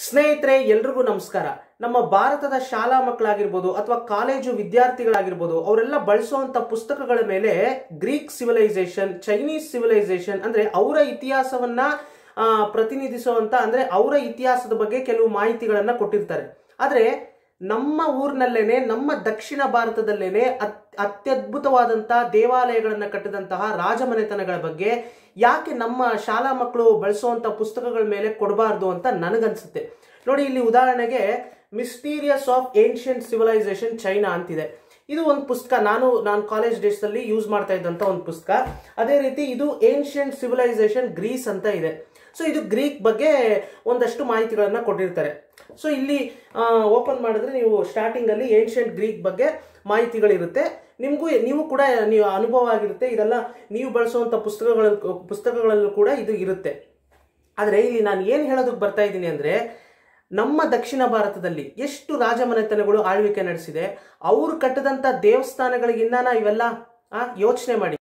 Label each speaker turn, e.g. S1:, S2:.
S1: ಸ್ನೇಹಿತರೆ ಎಲ್ರಿಗೂ ನಮಸ್ಕಾರ. ನಮ್ಮ ಭಾರತದ ಶಾಲಾ ಮಕ್ಕಳಾಗಿರ್ಬೋದು ಅಥವಾ ಕಾಲೇಜು ವಿದ್ಯಾರ್ಥಿಗಳಾಗಿರ್ಬೋದು ಅವರೆಲ್ಲ ಬಳಸುವಂತ ಪುಸ್ತಕಗಳ ಮೇಲೆ ಗ್ರೀಕ್ ಸಿವಿಲೈಸೇಷನ್, ಚೈನೀಸ್ ಸಿವಿಲೈಸೇಷನ್ ಅಂದ್ರೆ ಅವರ ಇತಿಹಾಸವನ್ನ ಪ್ರತಿನಿಧಿಸುವಂತ ಅಂದ್ರೆ ಅವರ ಇತಿಹಾಸದ ಬಗ್ಗೆ ಕೆಲವು ಮಾಹಿತಿಗಳನ್ನ ಕೊಟ್ಟಿರ್ತಾರೆ. ಆದ್ರೆ ನಮ್ಮ ಊರಿನಲ್ಲೇನೆ, ನಮ್ಮ ದಕ್ಷಿಣ ಭಾರತದಲ್ಲೇನೆ ಅತ್ಯದ್ಭುತವಾದಂತಹ ದೇವಾಲಯಗಳನ್ನ ಕಟ್ಟಿದಂತಹ ರಾಜಮನೆತನಗಳ ಬಗ್ಗೆ ಯಾಕೆ ನಮ್ಮ ಶಾಲಾ ಮಕ್ಕಳು ಬಳಸುವಂತ ಪುಸ್ತಕಗಳ ಮೇಲೆ ಕೊಡಬಾರ್ದು ಅಂತ ನನಗನ್ಸುತ್ತೆ. ನೋಡಿ, ಇಲ್ಲಿ ಉದಾಹರಣೆಗೆ mysterious of ancient civilization China ಅಂತಿದೆ. ಇದು ಒಂದು ಪುಸ್ತಕ, ನಾನು ಕಾಲೇಜ್ ಡೇಸ್ ಅಲ್ಲಿ ಯೂಸ್ ಮಾಡ್ತಾ ಇದ್ದಂತ ಒಂದು ಪುಸ್ತಕ. ಅದೇ ರೀತಿ ಇದು ಏನ್ಷಿಯಂಟ್ ಸಿವಿಲೈಸೇಷನ್ ಗ್ರೀಸ್ ಅಂತ ಇದೆ. ಸೊ ಇದು ಗ್ರೀಕ್ ಬಗ್ಗೆ ಒಂದಷ್ಟು ಮಾಹಿತಿಗಳನ್ನ ಕೊಟ್ಟಿರ್ತಾರೆ. ಸೊ ಇಲ್ಲಿ ಓಪನ್ ಮಾಡಿದ್ರೆ ನೀವು ಸ್ಟಾರ್ಟಿಂಗ್ ಅಲ್ಲಿ ಏನ್ಷಿಯಂಟ್ ಗ್ರೀಕ್ ಬಗ್ಗೆ ಮಾಹಿತಿಗಳಿರುತ್ತೆ. ನೀವು ಕೂಡ ನೀವು ಅನುಭವ ಆಗಿರುತ್ತೆ. ಇದೆಲ್ಲ ನೀವು ಬಳಸುವಂತ ಪುಸ್ತಕಗಳಲ್ಲೂ ಕೂಡ ಇದು ಇರುತ್ತೆ. ಆದ್ರೆ ಇಲ್ಲಿ ನಾನು ಏನ್ ಹೇಳೋದಕ್ಕೆ ಬರ್ತಾ ಇದ್ದೀನಿ ಅಂದ್ರೆ, ನಮ್ಮ ದಕ್ಷಿಣ ಭಾರತದಲ್ಲಿ ಎಷ್ಟು ರಾಜಮನೆತನಗಳು ಆಳ್ವಿಕೆ ನಡೆಸಿದೆ, ಅವರು ಕಟ್ಟದಂತ ದೇವಸ್ಥಾನಗಳಿಗಿನ್ನ ಇವೆಲ್ಲ ಯೋಚನೆ ಮಾಡಿ.